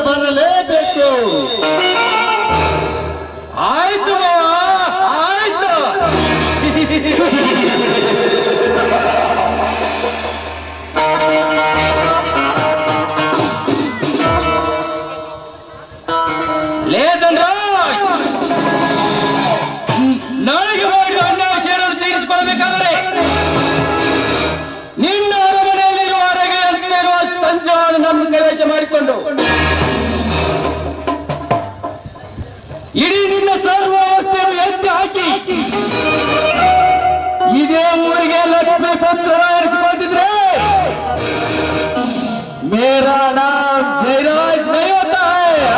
ಬರಲೇಬೇಕು. ಆಯ್ತು ಆಯ್ತು. ಲೇದನ್ರ ನನಗೆ ಮಾಡಿದ ಅನ್ಯಾಯ ಸೇರಲು ತೀರಿಸಿಕೊಳ್ಳಬೇಕಾದರೆ ನಿನ್ನ ಅರಮನೆಯಲ್ಲಿರುವ ಹೊರಗೆ ಅಂತಿರುವ ಸಂಜೆಯನ್ನು ನಮ್ಮ ಪ್ರವೇಶ ಮಾಡಿಕೊಂಡು ಇಡೀ ನಿನ್ನ ಸರ್ವಾವಸ್ಥೆಯನ್ನು ಎತ್ತಿ ಹಾಕಿ ಇದೇ ಊರಿಗೆ ಲಕ್ಷ್ಮೀ ಪತ್ರ ಇರಿಸಿಕೊಂಡಿದ್ರೆ ಮೇರಾ ನಾಮ್ ಜಯರಾಜ್ ನೈ ಹೋತಾ ಹೈ.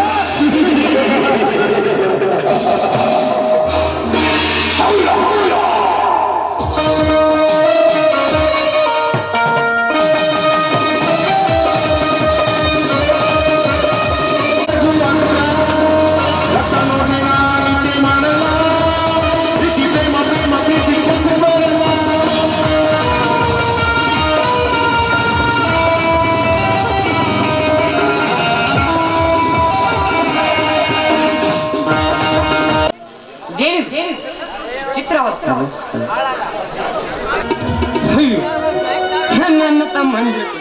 ಚಿತ್ರವರ್ತ ನನ್ನ ತಮ್ಮ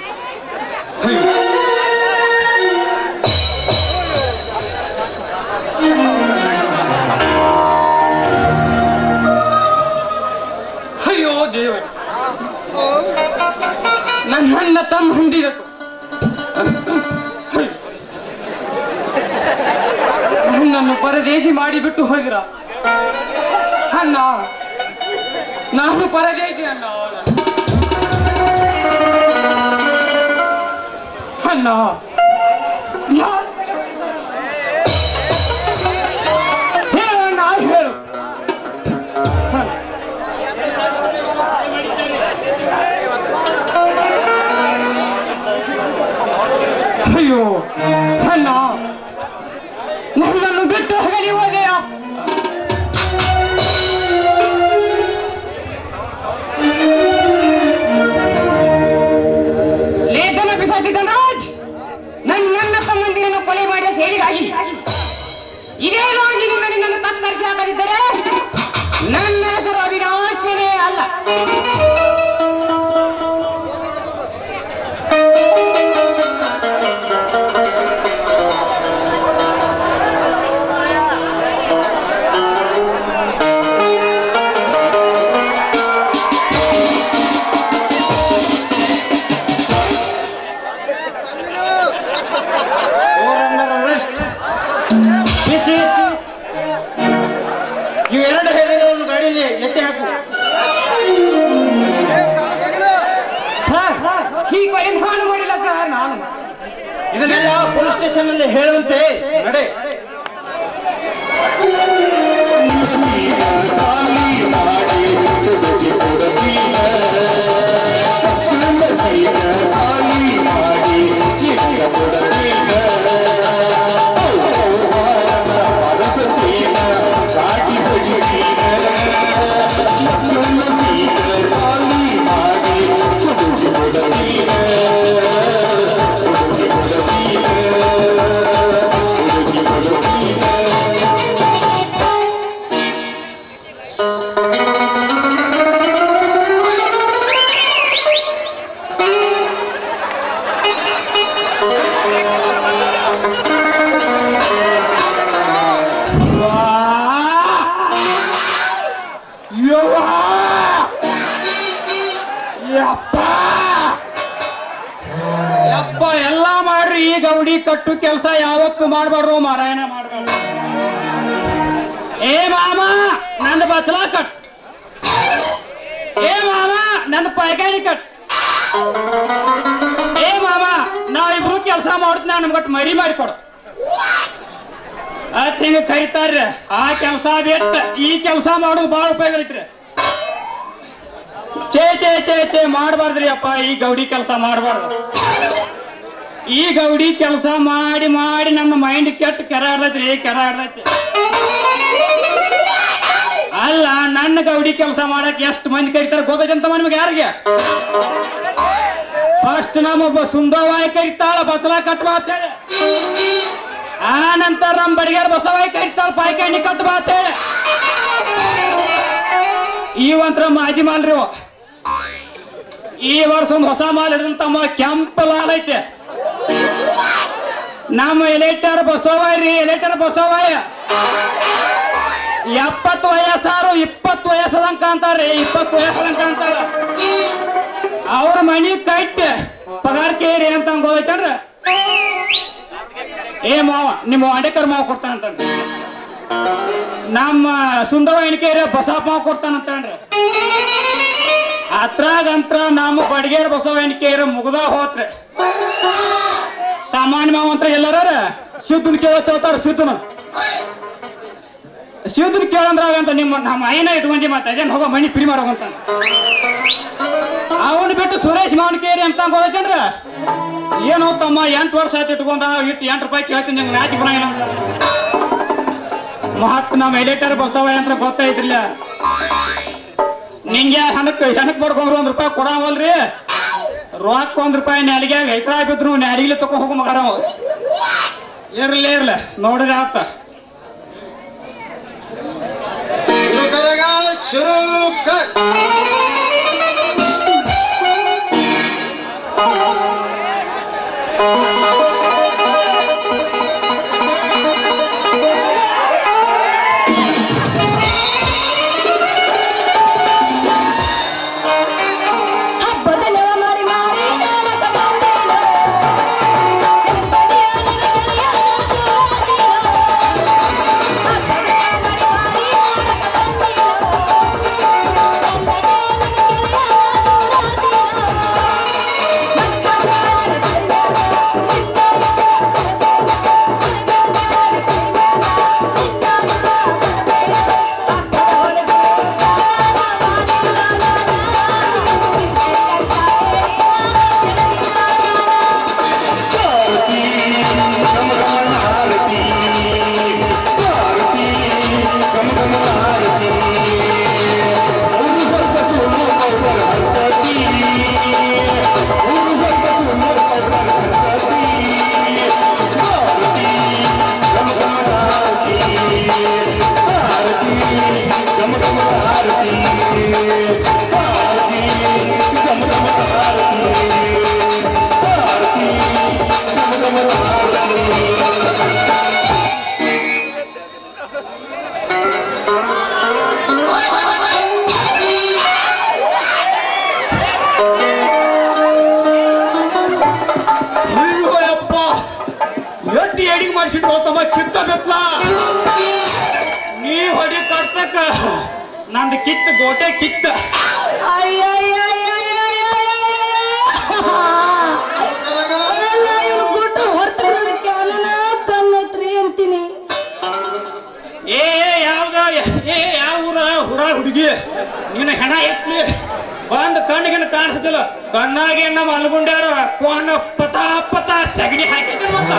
ಅಯ್ಯೋ ದೇವ ನನ್ನ ತಮ್ಮ ಹಂಡಿದಕು ನನ್ನನ್ನು ಪರದೇಶಿ ಮಾಡಿಬಿಟ್ಟು ಹೋಗಿರ ಅಣ್ಣ. ನಾನು ಪರದೇಶಿ ಅಣ್ಣ. ಅಣ್ಣ ಹೇಳಣ್ಣ ಹೇಳು. ಅಯ್ಯೋ ಅಣ್ಣ ನನ್ನನ್ನು ಬಿಟ್ಟು ಹೋಗಲಿ ಹೋದೆಯ. ಲೇಖನ ಬಿಸಾಕಿದ ರಾಜ್ ನನ್ನ ಸಂಬಂಧಿಯನ್ನು ಕೊಲೆ ಮಾಡಿದ ಸೇರಿಗಾಗಿ ಇದೇ ರಾಜಿನಿಂದ ನಿನ್ನನ್ನು ತತ್ತರಿಸಿ ಹಾಕದಿದ್ದರೆ ನನ್ನ ಹೆಸರು ಅವಿನಾಶನೇ ಅಲ್ಲ. ಇವೆರಡು ಹೆದರಿಗಳನ್ನು ಗಾಡಿಯಲ್ಲಿ ಎತ್ತಿ ಹಾಕು. ಸರ್ ಈ ನಾನು ಮಾಡಿಲ್ಲ ಸರ್. ನಾನು ಇದನ್ನೆಲ್ಲ ಪೊಲೀಸ್ ಸ್ಟೇಷನ್ ಅಲ್ಲಿ ಹೇಳುವಂತೆ ನಡೆ. ಯಪ್ಪ ಎಲ್ಲ ಮಾಡ್ರಿ. ಈ ಗೌಡಿ ಕಟ್ಟು ಕೆಲಸ ಯಾವತ್ತು ಮಾಡ್ಬಾರ್ದು, ಮಾರಾಯಣ ಮಾಡ್ಬಾರ್ದು. ಏ ಮಾಮ ನಂದು ಬಚ್ಚಲ ಕಟ್. ಏ ಮಾಮ ನಂದು ಪೈಕಾನಿ ಕಟ್. ಏ ಮಾಮ ನಾವಿಬ್ರು ಕೆಲಸ ಮಾಡುತ್ತ ನಮ್ಗಟ್ಟು ಮರಿ ಮಾಡಿಕೊಡು ಅತ್ ಹಿಂಗ ಕರಿತಾರ್ರಿ. ಆ ಕೆಲಸ ಬಿಟ್ಟು ಈ ಕೆಲಸ ಮಾಡೋದು ಬಹಳ ಉಪಯೋಗ ಐತ್ರಿ. ಚೇ ಚೇ ಚೇ ಚೇ ಮಾಡಬಾರ್ದ್ರಿ ಅಪ್ಪ. ಈ ಗೌಡಿ ಕೆಲಸ ಮಾಡಬಾರ್ದು. ಈ ಗೌಡಿ ಕೆಲಸ ಮಾಡಿ ಮಾಡಿ ನಮ್ಮ ಮೈಂಡ್ ಕೆಟ್ಟ ಕೆರ ಆಡ್ಲೈತ್ರಿ, ಕೆರ ಆಡ್ಲೈತಿ. ಅಲ್ಲ ನನ್ನ ಗೌಡಿ ಕೆಲಸ ಮಾಡಕ್ ಎಷ್ಟು ಮಂದಿ ಕರಿತಾರೆ ಗೊತ್ತಂತ ನಿಮ್ಗೆ ಯಾರಿಗೆ? ಫಸ್ಟ್ ನಮ್ಮೊಬ್ಬ ಸುಂದರವಾಗಿ ಕರಿತಾಳ ಬಚ್ಚಲ ಕಟ್ಬಾ ಅಂತ ಹೇಳಿ. ಆ ನಂತರ ನಮ್ಮ ಬಡಿಗಾರ ಬಸವಾಯಿ ಕೈತಾಳ ಪಾಯ್ಕಾಯಿ ಕಟ್ಟು ಬಾತೆ ಇವಂತ್ರ ಮಾಜಿ ಮಾಲ್ರಿ ಈ ವರ್ಷ ಒಂದು ಹೊಸ ಮಾಲ್ ಹಿಡಿದ್ರು ತಮ್ಮ ಕೆಂಪ ಲಾಲ್ ಐತೆ ನಮ್ಮ ಎಲೆಕ್ಟರ್ ಬಸವಾಯಿ ರೀ ಎಲೆಕ್ಟರ್ ಬಸವಾಯ 70 ವಯಸ್ಸಾರು 20 ವಯಸ್ಸದಂಕ ಅಂತಾರ್ರಿ 20 ವಯಸ್ಸದಂಕ ಅಂತಾರ ಅವ್ರ ಮನಿ ಕಟ್ಟ ಪಗಾರ ಕೇರಿ ಅಂತ ಹೋಗೈತನ್ರ ಏ ಮಾವ ನಿಮ್ಮ ಅಂಡೇಕರ್ ಮಾವ ಕೊಡ್ತಾನಂತ ನಮ್ಮ ಸುಂದರ ಎಣಿಕೆರಿ ಬಸಪ್ಪ ಮಾವ ಕೊಡ್ತಾನಂತನ್ರಿ ಅತ್ರಾಗಂತ್ರ ನಮ್ಮ ಬಡಿಗೇರ ಬಸವ ಎಣಿಕೆರಿ ಮುಗ್ದ ಹೋತ್ರಿ ಸಾಮಾನ್ಯ ಮಾವ ಅಂತ ಎಲ್ಲಾರ ಶುದ್ಧನ್ ಕೇಳ್ತಾರ ಶುದ್ಧನ್ ಕೇಳಂದ್ರಾಗಂತ ನಿಮ್ಮ ನಮ್ಮ ಐನ ಇಟ್ಕೊಂಡಿ ಮತ್ತೆ ಅದೇನ್ ಹೋಗೋ ಮನಿ ಫ್ರೀ ಮಾಡೋಗಂತ ಅವನು ಬಿಟ್ಟು ಸುರೇಶ್ ಮಾವನಕೇರಿ ಅಂತ ಹೋಗೈತೇನ್ರ ಏನು ತಮ್ಮ 8 ವರ್ಷ ಆಯ್ತು ಇಟ್ಕೊಂಡ ಇಟ್ಟು 8 ರೂಪಾಯಿ ಕೇಳ್ತೀನಿ ನಿಂಗೆ ನಾಚಿ ಬರಂಗಿಲ್ಲ ಮಹತ್ ನಮ್ಮ ಎಲೆಕ್ಟರ್ ಬಸವ ಅಂತ ಗೊತ್ತಾಯ್ತಿಲ್ಲ ನಿಂಗೆ ಹೆಣಕ್ ಬಡ್ಕೊಂಡ್ರು 1 ರೂಪಾಯಿ ಕೊಡವಲ್ರಿ ರೊಕ್ಕ 1 ರೂಪಾಯಿ ನೆಲಿಗೆ ಐತ್ರ ಬಿದ್ರು ನೆಲಿಗೆ ತಕೊಂಡ್ ಹೋಗೋ ಮಗಾರ ಇರ್ಲಿ ನೋಡ್ರಿ ಆತ शुरू कर ನಂದು ಕಿತ್ತ ಗೋಟೆ ಕಿತ್ತ ಕನ್ನತ್ರಿ ಅಂತೀನಿ ಯಾವ ಊರ ಹುಡ ಹುಡುಗಿ ನೀನು ಹೆಣ ಎತ್ಲಿ ಬಂದ್ ಕಣ್ಣಿಗೆ ಕಾಣಿಸ್ತಿಲ್ಲ ಕಣ್ಣಾಗೆ ನಮ್ಮ ಅಲ್ಗುಂಡ್ಯಾರ ಕೋಣ ಪತ ಸಗಣಿ ಹಾಕಿದ್ರು ಮತ್ತ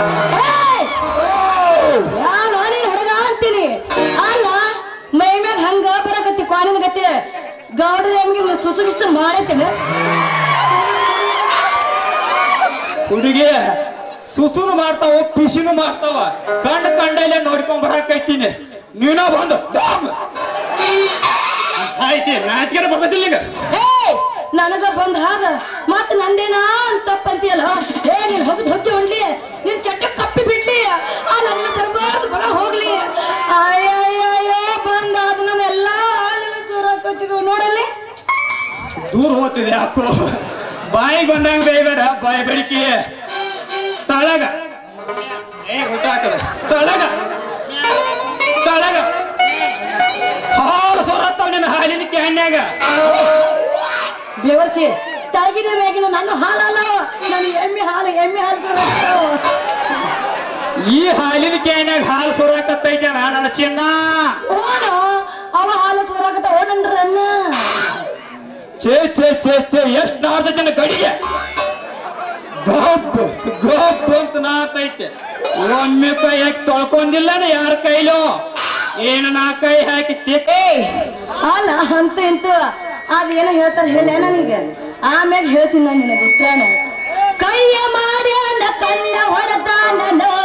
ಹುಡುಗ ಅಂತೀನಿ ಅಲ್ಲ ಮೈ ಮೇಲೆ ಹಂಗ ಬರಕತ್ತಿ ಕಾಣಿನ ಗತಿ ಗೌಡ್ರ ಹೆಂಗೆ ಸುಸುಗಿಷ್ಟು ಮಾಡತ್ತೇನೆ ಹುಡುಗಿ ಸುಸುನು ಮಾಡ್ತಾವ ಪಿಸಿನು ಮಾಡ್ತಾವ ಕಂಡಲ್ಲೇ ನೋಡ್ಕೊಂಡ್ ಬರಾಕೈತೀನಿ ನೀನ ಬಂದು ಆಯ್ತಿ ನಾಚಿಕೆ ಬರ್ತದಿಲ್ಲ ಈಗ ನನಗ ಬಂದ್ ಹಾಗ ಮತ್ ನಂದೇನಾ ಅಂತ ತಪ್ಪಂತೀಯಲ್ಲ ನೀನ್ ಹೊಕ್ಕಿ ಹೊಡ್ಲಿ ನಿನ್ ಚಟ್ಟ ಕಪ್ಪಿ ಬಿಡ್ಲಿ ಅಲ್ಲ ನಿನ್ನ ಬರಬಾರ್ದು ಬರ ಹೋಗ್ಲಿ ಅಯ್ಯಯ್ಯಯ್ಯೋ ಬಂದ ಅದ್ ನಮ್ಮೆಲ್ಲ ಸೂರಾಕತ್ತಿದ್ವು ನೋಡಲ್ಲಿ ದೂರ ಹೋಗ್ತಿದೆ ಯಾಕೋ ಬಾಯಿ ಬಂದಂಗ ಬೇಯ್ಬೇಡ ಬಾಯಿ ಬೆಳಿಕಿ ತಳಗ ಊಟ ಹಾಕದ ತಳಗ ಹಾಲು ಸೋರತ್ತಾವ ನಿನ್ನ ಹಾಲಿನ ಕ್ಯಾನ್ಯಾಗ ಬೆವರ್ಸಿ ತಳಗಿನ ಮೇಗಿನ ನನ್ನ ಹಾಲಲ್ಲ ನನ್ನ ಎಮ್ಮೆ ಹಾಲು ಈ ಹಾಲಿನ ಕ್ಯಾನ್ಯಾಗ ಹಾಲು ಸೋರಾಕತ್ತೈತೆ ನನ್ನ ಚಿನ್ನ ಅವ ಹಾಲು ಸೋರಾಕತ್ತ ಓಡನ್ರನ್ನ ಚೇ ಎಷ್ಟು ನಾರ್ತೈತೆ ಗಡಿಗೆ ಗೋಪ್ ಅಂತ ನಾತೈತೆ ಒಮ್ಮೆ ಕೈ ಹಾಕಿ ತೊಳ್ಕೊಂಡಿಲ್ಲ ಯಾರ ಕೈಲೋ ಏನು ನಾ ಕೈ ಹಾಕಿ ಅಲ್ಲ ಅಂತ ಇಂತ ಅದೇನೋ ಹೇಳ್ತಾರ ಹೇಳ ನನಗೆ ಆಮೇಲೆ ಹೇಳ್ತೀನಿ ನಾನು ನಿನಗೆ ಉತ್ತರಾಣ ಕೈಯ ಮಾಡಿ ಕಣ್ಣ ಹೊಡೆದ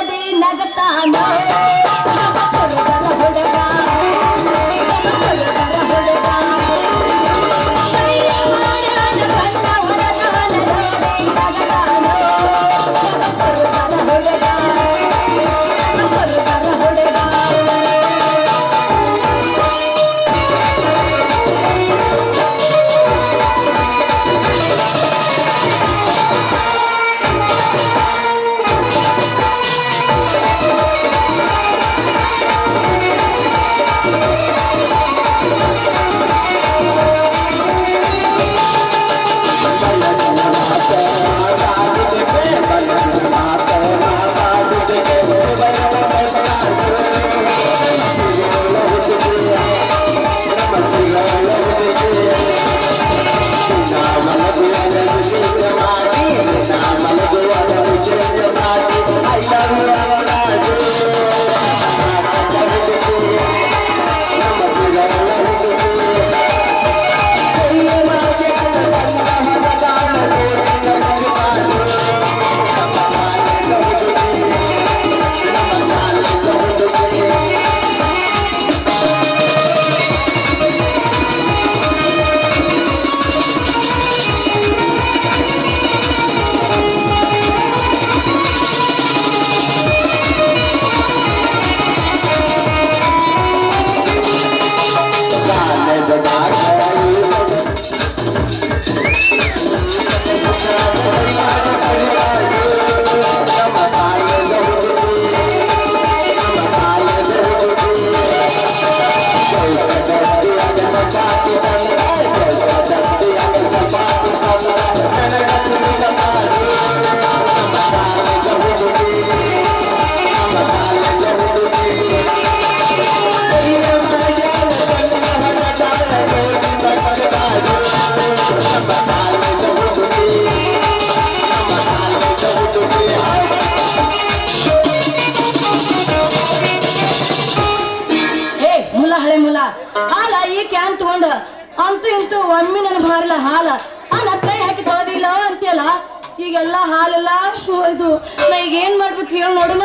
ಅಂತೂ ಒಮ್ಮೆ ನನ್ನ ಭಾರಲ್ಲ ಹಾಲ ಅಲ್ಲ ಕೈ ಹಾಕಿ ತೊಳೆದಿಲ್ಲ ಅಂತೀಯಲ್ಲ ಈಗೆಲ್ಲ ಹಾಲೆಲ್ಲ ಇದು ನಾ ಈಗ ಏನ್ ಮಾಡ್ಬೇಕು ಹೇಳಿ ನೋಡೋಣ.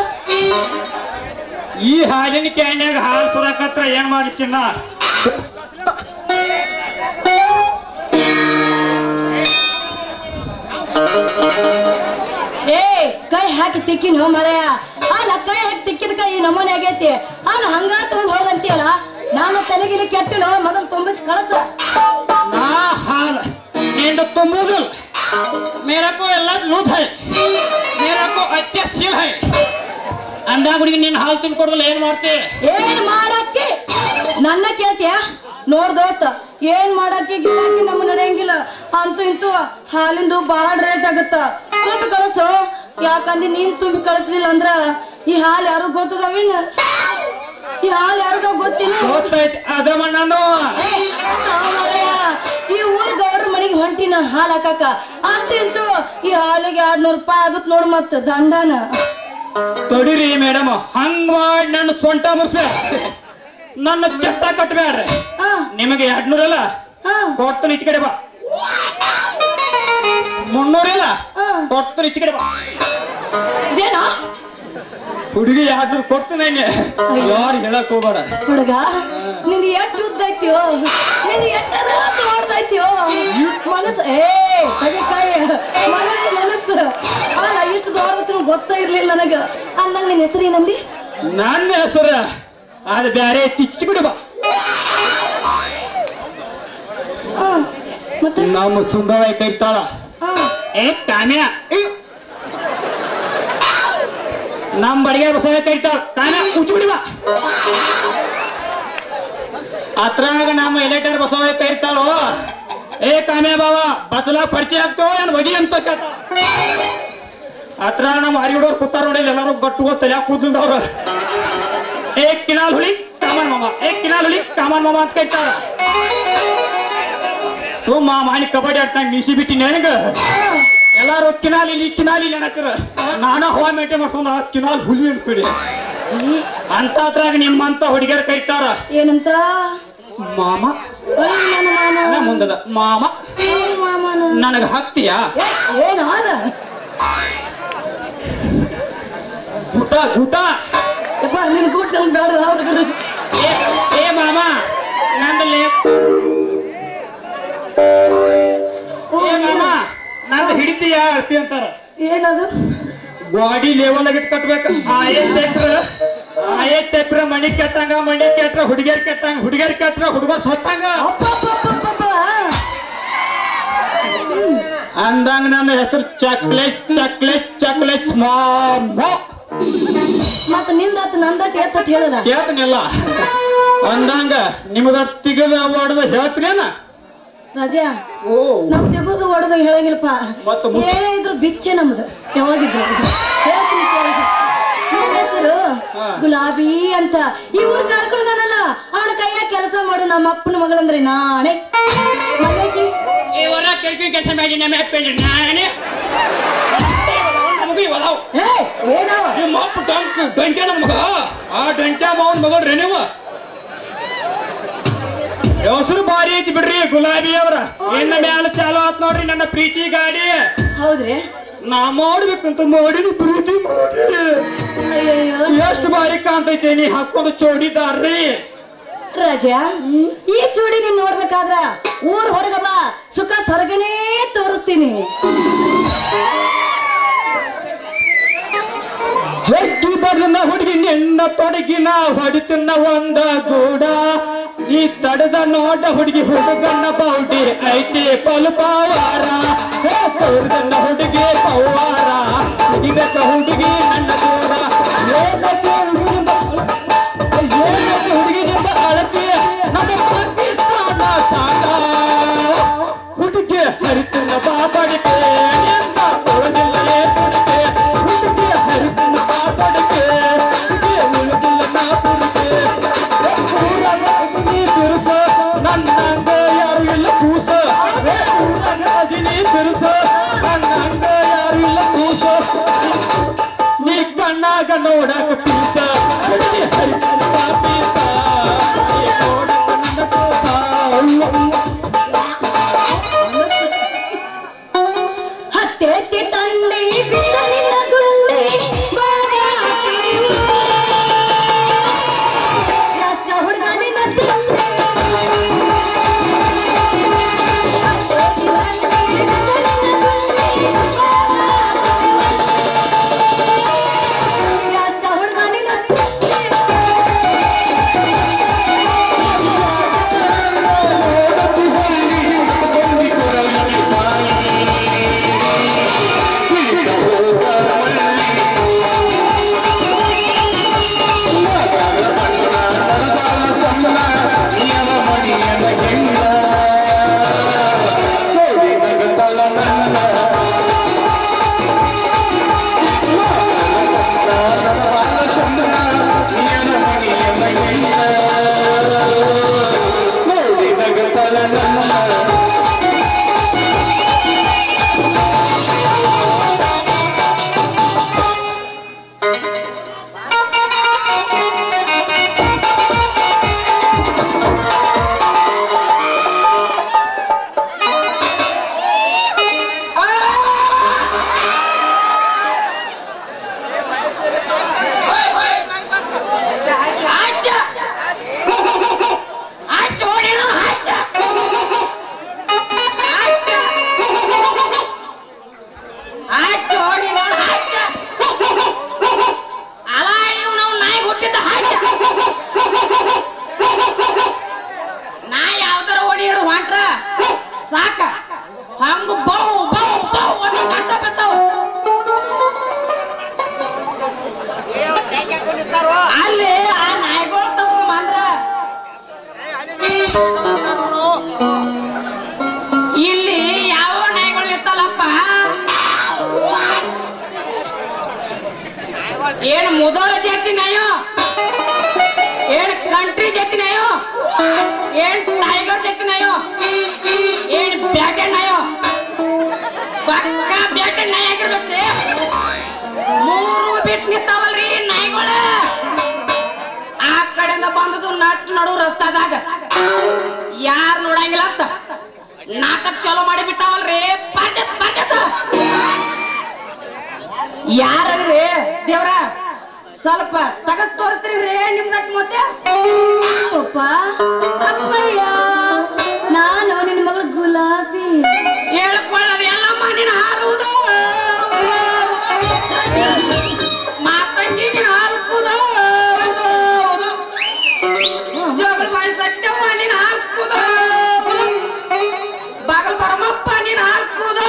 ಈ ಹಾಲಿನ ಕ್ಯಾನ್ಯಾಗ ಹಾಲು ಸುರಕತ್ರ ಏನ್ ಮಾಡಿ ಚಿನ್ನ ಏ ಕೈ ಹಾಕಿ ತಿಕ್ಕಿನ ಮರೆಯ ಅಲ್ಲ ಕೈ ಹಾಕಿ ತಿಕ್ಕಿದ ಕೈ ನಮ್ಮನೆ ಆಗೈತಿ ಅಲ್ಲ ಹಂಗ ತಗೊಂಡ್ ಹೋಗಂತೀಯಲ್ಲ ನಾನು ತಲೆಗಿಲಿ ಕೆಟ್ಟಿಲ್ಲ ಮೊದಲು ತುಂಬಿಸಿ ಕಳಸ. ನಾ ಹಾಲ್ ನಿಂದ ತುಂಬುದಿಲ್ಲ मेरा को ಎಲ್ಲ ಲೂಟ್ है मेरा को अच्छे सील है ಅಂದಾಗ ಹುಡುಗಿ ನೀನ್ ಹಾಲು ತುಂಬಿಕೊಡಲ್ಲ ಏನ್ ಮಾಡ್ತಿ? ಏನ್ ಮಾಡಕ್ಕೆ ನನ್ನ ಕೇಳ್ತೀಯ ನೋಡ್ ದೋಸ್ತ ಏನ್ ಮಾಡಕ್ಕೆ ಗಿರಾಕಿ ನಮ್ಮ ನಡೆಯಂಗಿಲ್ಲ ಅಂತೂ ಇಂತೂ ಹಾಲಿಂದು ಬಾಳ ರೇಟ್ ಆಗತ್ತ ತುಂಬಿ ಕಳಸು ಯಾಕಂದ್ರೆ ನೀನ್ ತುಂಬಿ ಕಳಿಸ್ಲಿಲ್ಲ ಅಂದ್ರ ಈ ಹಾಲು ಯಾರು ಗೊತ್ತದವಿನ ಈ ಹಾಲು ಯಾರಿಗ ಗೊತ್ತಿಲ್ಲ ಗೊತ್ತೈತಿ ಅದಮ್ಮ ನಾನು ಈ ಊರ್ ಗೌಡ್ರ ಮನೆಗೆ ಹೊಂಟಿನ ಹಾಲ್ ಹಾಕಾಕ ಅಂತೂ ಇಂತೂ ಈ ಹಾಲಿಗೆ 200 ರೂಪಾಯಿ ಆಗುತ್ತ ನೋಡ್ ಮತ್ತ ದಂಡನ ತೊಡಿರಿ ಮೇಡಮ್ ಹಂಗ್ ಮಾಡಿ ನನ್ನ ಸೊಂಟ ಮುರ್ಸ್ಬೇಡ್ರಿ ನನ್ನ ಚಟ್ಟ ಕಟ್ಬೇಡ್ರಿ ನಿಮಗೆ 200 ಅಲ್ಲ ಕೊಡ್ತಾನೆ ಈಚೆ ಕಡೆ ಬಾ 300 ಇಲ್ಲ ಕೊಡ್ತಾನೆ ಈಚೆ ಕಡೆ ಬಾ ಇದೇನಾ ಹುಡುಗಿ 200 ಕೊಡ್ತಾನೆ ಯಾರು ಹೇಳಕ್ ಹೋಗ್ಬೇಡ ಹುಡುಗ ನಿಂದು ಎಷ್ಟು ಉದ್ದ ಐತಿಯೋ ನಿಂದು ಎಟ್ಟದ ನೋಡ್ದೈತಿಯೋ ಮನಸ್ಸು ಕಡಿಕಾಯಿ ಮನಸ್ಸು ಅಲ್ಲ ಇಷ್ಟು ದೊಡ್ಡ ಗೊತ್ತಾ ಇರ್ಲಿಲ್ಲ ನನಗ ಅಂದಂಗ ನಿನ್ ಹೆಸರು ಏನಂದಿ? ನನ್ನ ಹೆಸರು ಅದು ಬ್ಯಾರೆ ತಿಚ್ಚಿ ಬಿಡು ಬಾ ಮತ್ತೆ ನಮ್ಮ ಸುಂದರವಾಗಿ ಕೈತಾಳ ಏ ಕಾಮ್ಯ ನಮ್ಮ ಬಡಿಗೆ ಬಸವ ಕೈತಾಳ ಕಾಮ್ಯ ಉಚ್ಚಿ ಬಿಡಿ ಬಾ ಅತ್ರಾಗ ನಮ್ಮ ಎಲೆಕ್ಟರ್ ಬಸವ ಕೈತಾಳು ಏ ಕಾಮ್ಯ ಬಾವ ಬಸಲ ಪರಿಚಯ ಆಗ್ತೋ ಏನ್ ಬಗಿ ಅಂತ ಕೇಳ್ತಾಳ ಅತ್ರ ನಮ್ಮ ಹರಿಗಡೋರು ಕೂತಾರ ನೋಡಿ ಎಲ್ಲಾರು ಗಟ್ಟು ತಲೆ ಕೂದಲ್ದವ್ರು ಏ ಕಿನಾಲ್ ಹುಳಿ ಕಾಮನ್ ಮಾಮ ಏ ಕಿನಾಲ್ ಹುಳಿ ಕಾಮನ್ ಮಾಮ ಅಂತ ಕೈತಾಳ ಸುಮ್ಮ ಮಾಡಿ ಕಬಡ್ಡಿ ಆಡ್ತಾಗ ಮೀಸಿ ಬಿಟ್ಟಿ ನನಗ ಎಲ್ಲಾರು ಕಿನಾಲಿ ಅನ್ನತ್ತರ ನಾನ ಹವಾ ಮೇಂಟೈನ್ ಮಾಡ್ಕೊಂಡ ಕಿನಾಲ್ ಹುಲಿ ಅನ್ಸ್ಬಿಡಿ ಅಂತ ಅದ್ರಾಗ ನಿಮ್ಮಂತ ಹುಡುಗಿಯರ್ ಕೈತಾರ ಏನಂತ ಮಾಮ ಮುಂದದ ಮಾಮ ನನಗ ಹಾಕ್ತೀಯಾ ಏನಾದ ಊಟ ನಿನ್ ಗೂಟ ಬೇಡ ಏ ಮಾಮ ನಂದಲ್ಲಿ ಏ ಮಾಮ ನಂದು ಹಿಡಿತೀಯ ಅಳ್ತಿ ಅಂತಾರ ಏನದು ಬಾಡಿ ಲೆವೆಲ್ ಆಗಿಟ್ ಕಟ್ಬೇಕು ಆಯೇ ತೆಪ್ರ ಮಣಿ ಕೆಟ್ಟಂಗ ಹುಡುಗಿಯರ್ ಕೆಟ್ರ ಹುಡುಗರ್ ಸತ್ತಂಗ ಅಂದಂಗ ನನ್ನ ಹೆಸರು ಚಾಕ್ಲೇಟ್ ಮಾಮೋ ಮತ್ತ ನಿಂದತ್ ನಂದಟ್ ಎತ್ತ ಹೇಳಲ್ಲ ಕೇಳ್ತನಿಲ್ಲ ಅಂದಂಗ ನಿಮಗ ತಿಗದ ಅವಾರ್ಡ್ ಹೇಳ್ತೀನೇನ ರಾಜಾ ನಾವ್ ತೆಗೋದು ಹೊಡೆದ ಹೇಳಂಗಿಲ್ಲಪ್ಪ ಏನೇ ಇದ್ರು ಬಿಚ್ಚೆ ನಮ್ದು ಯಾವಾಗಿದ್ರು ಹೇಳ್ತೀನಿ ಹೆಸರು ಗುಲಾಬಿ ಅಂತ ಈ ಊರ್ ಕಾರ್ಕೊಂಡನಲ್ಲ ಅವನ ಕೈಯಾಗ ಕೆಲಸ ಮಾಡು ನಮ್ಮ ಅಪ್ಪನ ಮಗಳಂದ್ರೆ ನಾಳೆ ಮಲ್ಲೇಶಿ ಕೆಲಸ ಮಾಡಿ ನಮ್ಮ ಅಪ್ಪ ನಾನೇ ಏನವ ನಿಮ್ಮ ಅಪ್ಪ ಡಂಟೆ ನಮಗ ಆ ಡಂಟೆ ಮಾವನ್ ಮಗಳ್ರಿ ನೀವು ಹೆಸರು ಬಾರಿ ಐತಿ ಬಿಡ್ರಿ ಗುಲಾಬಿ ಅವ್ರ ಇನ್ನ ಮ್ಯಾಲ ಚಾಲು ಆತ್ ನೋಡ್ರಿ ನನ್ನ ಪ್ರೀತಿ ಗಾಡಿ ಹೌದ್ರಿ ನಾ ಮಾಡ್ಬೇಕಂತ ಮಾಡಿನ ಪ್ರೀತಿ ಮಾಡಿ ಎಷ್ಟು ಬಾರಿ ಕಾಣ್ತೈತೆ ನೀ ಹಾಕೊಂಡು ಚೋಡಿದಾರ್ರಿ ರಾಜಾ ಈ ಚೂಡಿ ನೀನ್ ನೋಡ್ಬೇಕಾದ್ರ ಊರ್ ಹೊರಗ ಬಾ ಸುಖ ಸ್ವರ್ಗನೇ ತೋರಿಸ್ತೀನಿ ಜಗ್ಗಿ ಬರ್ಲಿನ ಹುಡುಗಿ ನಿನ್ನ ತೊಡಗಿನ ಹೊಡಿತಿನ ಒಂದ ಗೂಡ ಈ ತಡದ ನೋಡ ಹುಡುಗಿ ಹುಡುಗನ್ನ ಬೌಡಿ ಐತಿ ಪಲುಪಾವಾರ ತೋರ್ದನ್ನ ಹುಡುಗಿ ಪವಾರ ಹುಡುಗಕ್ಕ ಹುಡುಗಿ ನನ್ನ ದೂರ ಹುಡುಗಿನಿಂದ ಅಳತಿ ನಮ್ಮ ಪಾಕಿಸ್ತಾನ ಸಾಕ ಹುಡುಗಿ ಹರಿತಿನ ಬಾಬಡಿಕೆ ಎಂದ ಕೊಡದಿಲ್ಲೇ ತುಡಿಕೆ ಹುಡುಗಿ ಹರಿತಿನ ಬಾಬಡಿಕೆ ಉಳಿದಿಲ್ಲ ನಾ ಪುಡಿಕೆ ನನ್ನಂಗ ಯಾರು ಇಲ್ಲ ಕೂಸ ಊರಾಗ ಅದಿನಿ ಬಿರುಸ ನನ್ನಂಗ ಯಾರು ಇಲ್ಲ ಏನ್ ಮುದೋಳ ಜಾತಿನಾಯೋ ಏನ್ ಕಂಟ್ರಿ ಜಾತಿನಾಯೋ ಏನ್ ಟೈಗರ್ ಜಾತಿನಾಯೋ ಏನ್ ಬ್ಯಾಟೆ ನಾಯೋ ಪಕ್ಕ ಬ್ಯಾಟೆ ನಾಯಿ ಆಗಿರ್ಬೇಕ್ರಿ ಮೂರು ಬಿಟ್ಟು ನಿಂತಾವಲ್ರಿ ನಾಯಿಗಳ ಆ ಕಡೆಯಿಂದ ಬಂದದು ನಟ್ ನಡು ರಸ್ತಾದಾಗ ಯಾರು ನೋಡಂಗಿಲ್ಲ ಅಂತ ನಾಟಕ ಚಾಲೂ ಮಾಡಿ ಬಿಟ್ಟಾವಲ್ರಿ ಪಂಚತ್ ಪಂಚತ್ ಯಾರಲ್ರಿ ದೇವ್ರ ಸ್ವಲ್ಪ ತಗದ್ ತೋರಿಸ್ತೀರಿ ನಿಮ್ ನಟ್ ಮತ್ತೆ ಅಪ್ಪ ಅಪ್ಪಯ್ಯ ನಾನು ನಿನ್ನ ಮಗಳು ಗುಲಾಬಿ ಹೇಳ್ಕೊಳ್ಳೋದು ಎಲ್ಲಮ್ಮ ನಿನ್ನ ಹಾರುವುದು ಮಾತಂಗಿ ನಿನ್ನ ಹಾರುವುದು ಜೋಗಲ್ ಬಾಯಿ ಸತ್ಯವ್ವ ನಿನ್ನ ಹಾಕುದು ಬಾಗಲ್ ಪರಮಪ್ಪ ನಿನ್ನ ಹಾಕುದು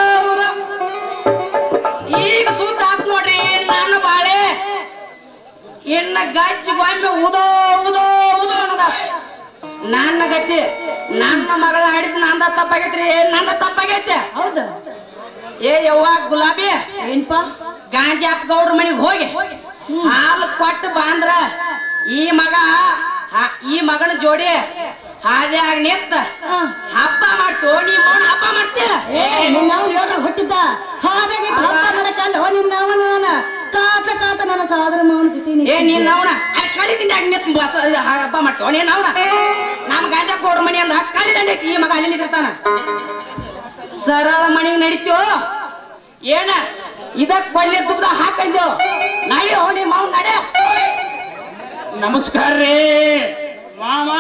ಈಗ ಸೂತ ಹಾಕ್ ನೋಡ್ರಿ ನಾನು ಬಾಳೆ ಇನ್ನ ಗಚ್ಚಿಗೊಮ್ಮೆ ಉದೋ ಉದೋ ಉದೋ ಅನ್ನೋದ ನನ್ನ ಗತಿ ನನ್ನ ಮಗಳ ಹಾಡಿದ್ ನಂದ ತಪ್ಪಾಗೈತ್ರಿ ನಂದ ತಪ್ಪಾಗೈತೆ ಹೌದು ಏ ಯವ್ವ ಗುಲಾಬಿ ಏನ್ಪಾ ಗಾಂಜಾಪ್ ಗೌಡ್ರ ಮನಿಗ್ ಹೋಗಿ ಹಾಲು ಕೊಟ್ಟು ಬಾಂದ್ರ ಈ ಮಗನ ಜೋಡಿ ಹಾದ್ಯಾಗ ನಿಂತ ಹಬ್ಬ ಮಾಡ್ತು ನೀ ಮೌನ ಹಬ್ಬ ಮಾಡ್ತೀಯ ನಾವು ಹೇಳ್ರ ಹುಟ್ಟಿದ್ದ ಹಾಗಾಗಿ ಹಬ್ಬ ಮಾಡಕ್ಕಲ್ಲ ನಿನ್ನ ಅವನ ಕಾತ ಕಾತ ನನ್ನ ಸಾದರ ಮಾವನ ಜೊತೆ ಏ ನೀನ್ ಅವನ ಅಲ್ಲಿ ಕಳಿದಿಂದಾಗ ನಿಂತ ಹಬ್ಬ ಮಾಡ್ತೇವ ನೀನ್ ಅವನ ನಮ್ ಗಾಂಜಾಪ್ ಗೌಡ್ರ ಮನಿ ಅಂದ ಕಳಿದಂಡ ಈ ಮಗ ಅಲ್ಲಿ ನಿಂತಿರ್ತಾನ ಸರಳ ಮನಿಗೆ ನಡಿತೀವೋ ಏನ ಇದಕ್ ಬಳ್ಳಿ ತುಪ್ಪದ ಹಾಕಂದೇವ್ ನಡಿ ಹೋಗಿ ಮಾವ್ ನಡೆ ನಮಸ್ಕಾರ ರೀ ಮಾಮಾ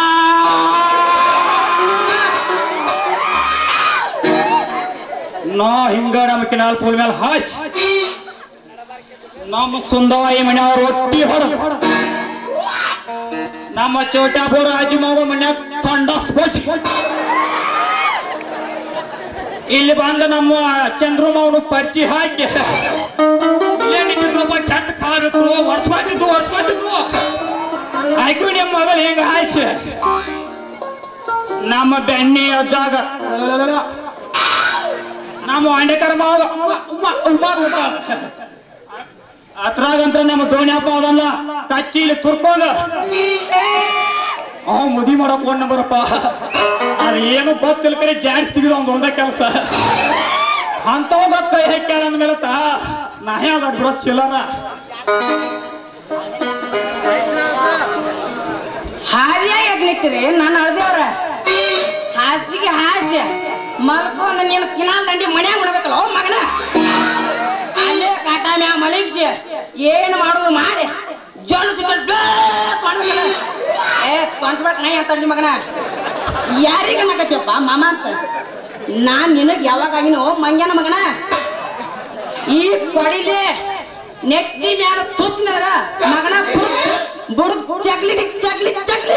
ನಾ ಹಿಂಗ ನಮ್ಮ ಕಿನಾಲ್ ಪೂಲ್ ಮೇಲೆ ಹಾಸಿ ನಮ್ಮ ಸುಂದವಾಯಿ ಮನೆಯವ್ರ ರೊಟ್ಟಿ ಹೊರ ನಮ್ಮ ಚೋಟಾಪುರ ಅಜ್ಜಿ ಮಾವ ಮನ್ಯಾಗ ಸಂಡಾಸ್ ಬೋಚಿ ಇಲ್ಲಿ ಬಂದ ನಮ್ಮ ಚಂದ್ರು ಮಾವನು ಪರಿಚಿ ಹಾಕಿ ಏನಿಟ್ಟಿದ್ರೊಬ್ಬ ಕೆಟ್ಟ ಕಾರಿತ್ತು ವರ್ಷ ಆಯ್ತು ನಿಮ್ಮ ಮಗಳು ಹೆಂಗ ಹಾಯ್ಸಿ ನಮ್ಮ ಬೆಣ್ಣಿ ಅಜ್ಜಾಗ ನಮ್ಮ ಅಂಡೇಕರ ಮಾವ ಅತ್ರಾಗಂತ್ರ ನಮ್ಮ ದೋಣಿಯಪ್ಪ ಅದಲ್ಲ ಕಚ್ಚಿಲಿ ತುರ್ಕೊಂಡ ಅವ್ ಮದಿ ಮಾಡೋ ಫೋನ್ ನಂಬರಪ್ಪ ಅದು ಏನು ಗೊತ್ತಿಲ್ಲ ಕಡೆ ಜಾಡ್ಸ್ತಿದ್ರು ಅವ್ನು ಒಂದ ಕೆಲಸ ಅಂತವ್ ಗೊತ್ತ ಕೈ ಹಾಕ್ಯಾರ ಅಂದ್ಮೇಲತ್ತ ನಾಹೇ ಅದ ಬಿಡೋ ಚಿಲ್ಲರ ಹಾದಿಯಾಗ ನಿಂತಿರಿ ನಾನು ಅಳ್ದೇವ್ರ ಹಾಸಿಗೆ ಹಾಸ್ಯ ಮಲ್ಕೊಂಡ ನೀನು ಕಿನಾಲ್ ದಂಡಿ ಮನ್ಯಾಗ ಮಾಡ್ಬೇಕಲ್ಲ ಅವ್ ಮಗನ ಅಲ್ಲೇ ಕಾಟ ಮ್ಯಾಗ ಮಲಗಿಸಿ ಏನು ಮಾಡೋದು ಮಾಡಿ ಜೋಳ ಚುಕ್ಕ ಮಾಡ್ಬೇಕಲ್ಲ ಏ ತೊಂಚ್ಬೇಕ ನೈ ಅಂತ ಮಗನ ಯಾರಿಗ ಅನ್ನಕತ್ಯಪ್ಪ ಮಾಮ ಅಂತ ನಾನ್ ನಿನಗ್ ಯಾವಾಗಾಗಿನೋ ಮಂಗ್ಯಾನ ಮಗನ ಈ ಕೊಡಿಲೆ ನೆತ್ತಿ ಮ್ಯಾಲ ತುಚ್ಚ ನನಗ ಮಗನ ಬುಡುಕ್ ಚಕ್ಲಿ ಚಕ್ಲಿ ಚಕ್ಲಿ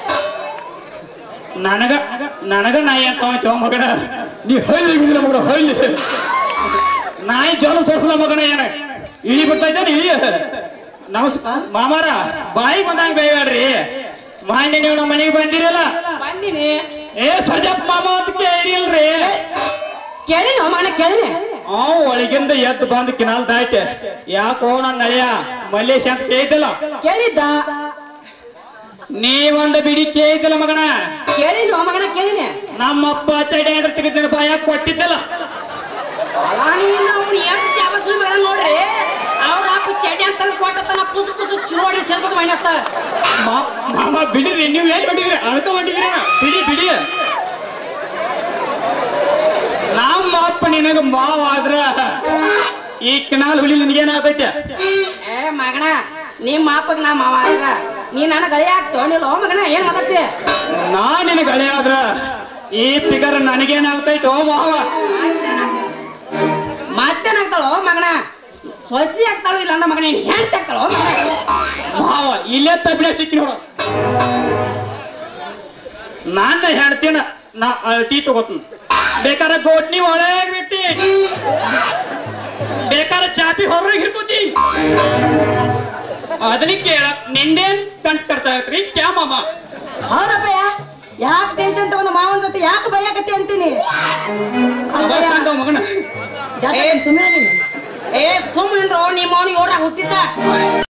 ನನಗ ನಾಯಿ ಅಂತ ಮಗನ ನೀ ಹಳ್ಳಿ ಮಗನ ಹಳ್ಳಿ ನಾಯಿ ಜೋಲ ಸೋಸಲ ಮಗನ ಏನ ಇಳಿ ಬಿಡ್ತಾ ಇದ್ದಾನೆ ನಮಸ್ಕಾರ ಮಾಮಾರ ಬಾಯಿ ಬಂದಂಗ ಬೇಯ್ಯಾಡ್ರಿ ಮಾನ್ಯ ನೀವು ನಮ್ಮ ಮನೆಗೆ ಬಂದಿರಲ್ಲ ಬಂದಿನಿ ಏ ಸಜಪ್ ಮಾಮ ಅಂತ ಕೇಳಿಲ್ರಿ ಕೇಳಿನ ಮಗನ ಕೇಳಿನ ಒಳಗಿಂದ ಎದ್ದು ಬಂದು ಕಿನಾಲ್ ದಾಯ್ತೆ ಯಾಕೋ ನನ್ನ ನಳೆಯ ಮಲ್ಲೇಶ್ ಅಂತ ಕೇಳಿದ್ದಲ್ಲ ಕೇಳಿದ್ದ ನೀವೊಂದು ಬಿಡಿ ಕೇಳಿದ್ದಲ್ಲ ಮಗನ ಕೇಳಿನ ಮಗನ ಕೇಳಿನ ನಮ್ಮಪ್ಪ ಚಡಿ ಅಂದ್ರೆ ತೆಗೆದ ಬಾಯ ಕೊಟ್ಟಿದ್ದಲ್ಲ ನೋಡ್ರಿ ಅವ್ರ ಅಪ್ಪ ಚಡ್ಡಿ ಅಂತ ಕೊಟ್ಟತನ ಪುಸ್ ಪುಸ್ ನೋಡಿ ಚೆಲ್ಬದ ಮೈನತ್ತ ಮಾಮ ಬಿಡಿರಿ ನೀವು ಏನ್ ಹೊಡಿದ್ರಿ ಅಳ್ಕ ಹೊಡಿದ್ರಿ ಬಿಡಿ ಬಿಡಿ ನಮ್ಮ ಅಪ್ಪ ನಿನಗ ಮಾವ ಆದ್ರ ಈ ಕಿನಾಲ್ ಹುಲಿ ನಿನಗೇನಾಗೈತೆ ಏ ಮಗನ ನಿಮ್ಮ ಅಪ್ಪಗ್ ನಾ ಮಾವ ಆದ್ರ ನೀ ನನ್ನ ಗಳೇ ಆಗ್ತೋ ನೀನು ಮಗನ ಏನ್ ಮಾತಾಡ್ತಿ ನಾ ನಿನ ಗಳೇ ಆದ್ರ ಈ ಫಿಗರ್ ನನಗೇನಾಗ್ತೈತೋ ಮಾವ ಮತ್ತೇನಾಗ್ತಾಳೋ ಮಗನ ಸೊಸಿ ಆಗ್ತಾಳು ಇಲ್ಲ ಅಂದ ಮಗನ ಹೆಂಟ್ ಆಗ್ತಾಳೋ ಮಗನ ಮಾವ ಇಲ್ಲೇ ತಬ್ಬಿಡ ಸಿಕ್ಕಿ ನೋಡ ನಾನ ಹೇಳ್ತೀನ ನಾ ಅಳ್ತಿ ತಗೋತೀನಿ ಬೇಕಾರ ಗೋಟ್ನಿ ಒಳಗೆ ಬಿಟ್ಟಿ ಬೇಕಾರ ಚಾಪಿ ಹೊರಗೆ ಹಿಡ್ಕೋತಿ ಅದನ್ನ ಕೇಳ ನಿಂದೇನ್ ಕಂಟ್ ಖರ್ಚಾಗತ್ರಿ ಕ್ಯಾ ಮಾಮ ಹೌದಪ್ಪಯ್ಯ ಯಾಕೆ ಟೆನ್ಷನ್ ತಗೊಂಡ ಮಾವನ ಜೊತೆ ಯಾಕೆ ಭಯಕತ್ತಿ ಅಂತೀನಿ ಮಗನ ಸುಮ್ಮನೆ ಏ ಸುಮ್ಮನಿಂದ್ರು ನಿಮ್ಮ ಅವನು ಯೋರ ಹುಟ್ಟಿದ್ದ